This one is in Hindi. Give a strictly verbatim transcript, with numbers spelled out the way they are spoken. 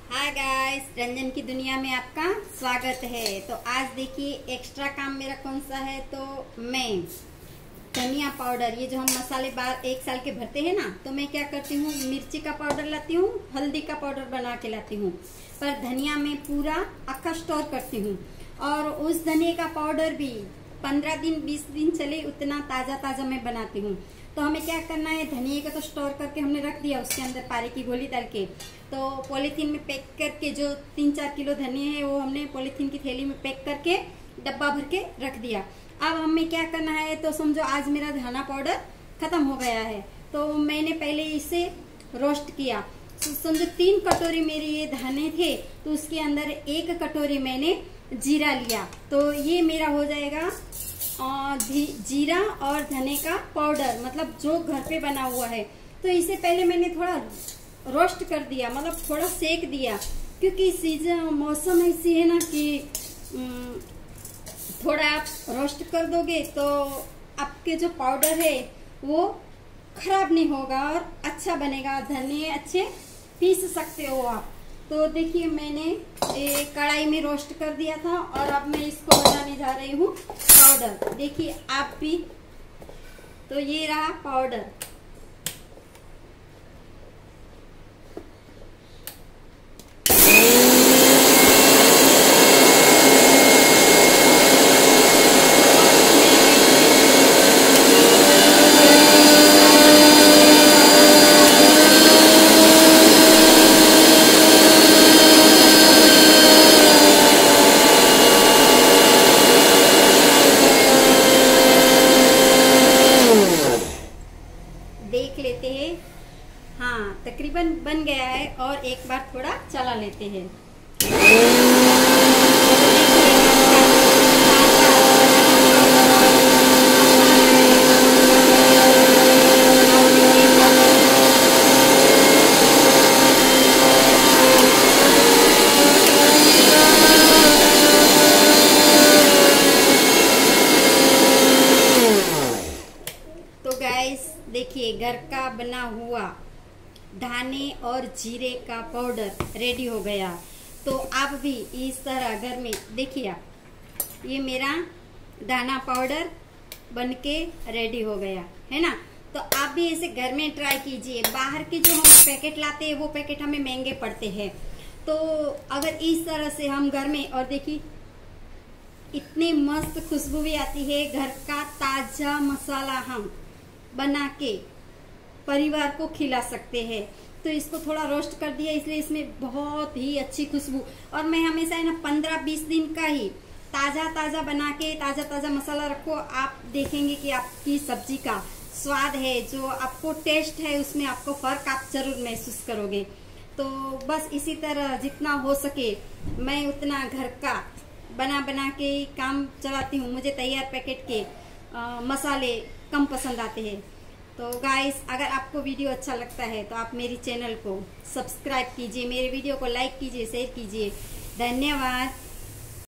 हाय गाइस, रंजन की दुनिया में आपका स्वागत है। तो आज देखिए एक्स्ट्रा काम मेरा कौन सा है। तो मैं धनिया पाउडर, ये जो हम मसाले बार एक साल के भरते हैं ना, तो मैं क्या करती हूँ, मिर्ची का पाउडर लाती हूँ, हल्दी का पाउडर बना के लाती हूँ, पर धनिया में पूरा अक्खा स्टोर करती हूँ। और उस धनिया का पाउडर भी पंद्रह दिन बीस दिन चले उतना ताज़ा ताज़ा मैं बनाती हूँ। तो हमें क्या करना है, धनिया का तो स्टोर करके हमने रख दिया, उसके अंदर पारे की गोली डाल के, तो पॉलीथीन में पैक करके जो तीन चार किलो धनिया है वो हमने पॉलीथीन की थैली में पैक करके डब्बा भर के रख दिया। अब हमें क्या करना है, तो समझो आज मेरा धना पाउडर खत्म हो गया है, तो मैंने पहले इसे रोस्ट किया। समझो तीन कटोरी मेरी ये धने थे, तो उसके अंदर एक कटोरी मैंने जीरा लिया, तो ये मेरा हो जाएगा और जीरा और धने का पाउडर, मतलब जो घर पे बना हुआ है। तो इसे पहले मैंने थोड़ा रोस्ट कर दिया, मतलब थोड़ा सेक दिया, क्योंकि सीजन मौसम ऐसी है ना कि थोड़ा आप रोस्ट कर दोगे तो आपके जो पाउडर है वो खराब नहीं होगा और अच्छा बनेगा, धने अच्छे पीस सकते हो आप। तो देखिए मैंने एक कढ़ाई में रोस्ट कर दिया था और अब मैं इसको बनाने जा रही हूँ पाउडर। देखिए आप भी, तो ये रहा पाउडर। देख लेते हैं, हाँ तकरीबन बन गया है, और एक बार थोड़ा चला लेते हैं। तो गाइस देखिए, घर का बना हुआ धाने और जीरे का पाउडर रेडी हो गया। तो आप भी इस तरह घर में देखिए, ये मेरा दाना पाउडर बनके रेडी हो गया है ना। तो आप भी ऐसे घर में ट्राई कीजिए। बाहर के जो हम पैकेट लाते हैं वो पैकेट हमें महंगे पड़ते हैं, तो अगर इस तरह से हम घर में, और देखिए इतनी मस्त खुशबू भी आती है, घर का ताजा मसाला हम बना के परिवार को खिला सकते हैं। तो इसको थोड़ा रोस्ट कर दिया, इसलिए इसमें बहुत ही अच्छी खुशबू। और मैं हमेशा है ना पंद्रह बीस दिन का ही ताज़ा ताज़ा बना के ताज़ा ताज़ा मसाला रखो, आप देखेंगे कि आपकी सब्जी का स्वाद है, जो आपको टेस्ट है, उसमें आपको फर्क आप जरूर महसूस करोगे। तो बस इसी तरह जितना हो सके मैं उतना घर का बना बना के काम चलाती हूँ। मुझे तैयार पैकेट के आ, मसाले कम पसंद आते हैं। तो गाइस, अगर आपको वीडियो अच्छा लगता है तो आप मेरी चैनल को सब्सक्राइब कीजिए, मेरे वीडियो को लाइक कीजिए, शेयर कीजिए। धन्यवाद।